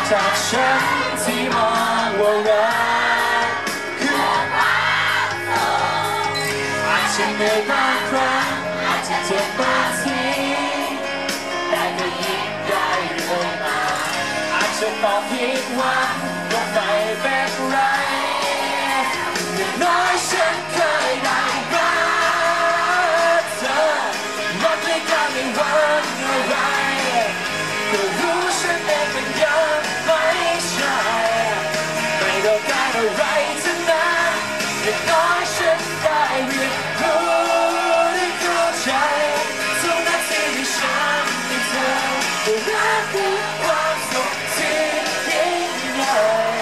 จากฉันที่มองว่ารักคือความสุขอาจจะเหนื่อยบางครั้งอาจจะเจ็บบางทีแต่ก็ยิ้มได้เรื่อยมาอาจจะต้องผิดหวังก็ไม่เป็นไรอย่างน้อยฉันเคยได้รักเธอลดด้วยกันในวันอะไรก็รู้ฉันเองมันยังไม่ใช่ไม่ต้องการอะไรทั้งนั้นอย่างน้อยฉันได้เรียนรู้ได้เข้าใจทุกนาทีที่ฉันมีเธอรักคือความสุขที่ยิ่งใหญ่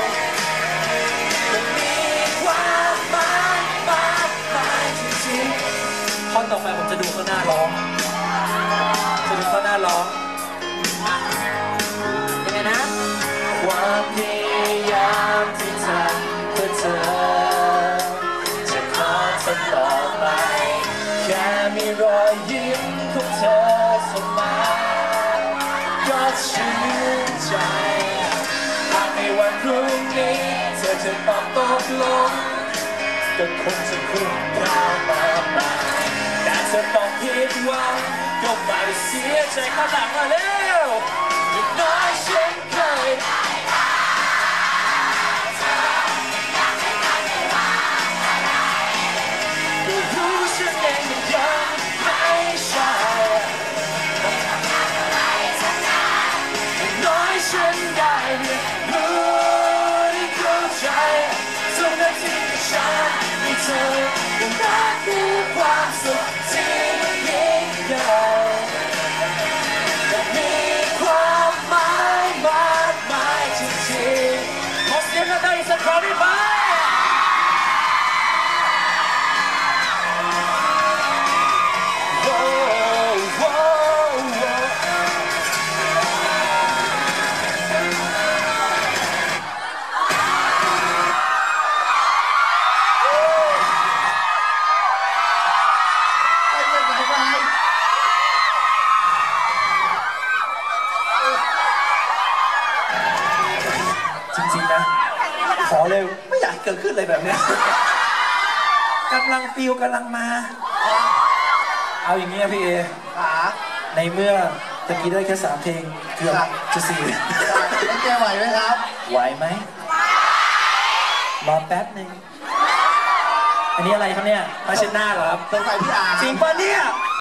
มันมีความหมายมากมายจริงๆท่อนต่อไปผมจะดูข้างหน้าร้องยังไงนะความพยายามที่ทำเพื่อเธอจะขอทำต่อไปแค่มีรอยยิ้มของเธอเสมอก็ชื่นใจหากในวันพรุ่งนี้เธอจะตอบตกลงก็คงจะคุ้มค่ามากมายแต่เธอต้องผิดหวังก็ไม่เสียใจข้างหลังมาแล้วอย่างน้อยฉันเคยได้รักเธออยากให้ใครได้ว่าอะไรก็รู้ฉันเองมันยังไม่ใช่ไม่ต้องการอะไรทั้งนั้นอย่างน้อยฉันได้เรียนรู้ได้เข้าใจทุกนาทีที่ฉันมีเธอรักคือความสุขที่ยิ่งใหญ่และมีความหมายมากมายจริงๆขอเสียงกันได้อีกสักครั้งได้ไหมโอ้โหจริงๆนะขอเลยไม่อยากเกิดขึ้นเลยแบบนี้กำลังฟิลกำลังมาเอาอย่างนี้พี่เอในเมื่อตะกี้ได้แค่3 เพลงเกือบจะ4 แล้วแกไหวไหมครับไหวไหมรอแป๊บหนึ่งอันนี้อะไรครับเนี่ยผ้าเช็ดหน้าเหรอครับสงสัยพี่อาจริงป่ะเนี่ย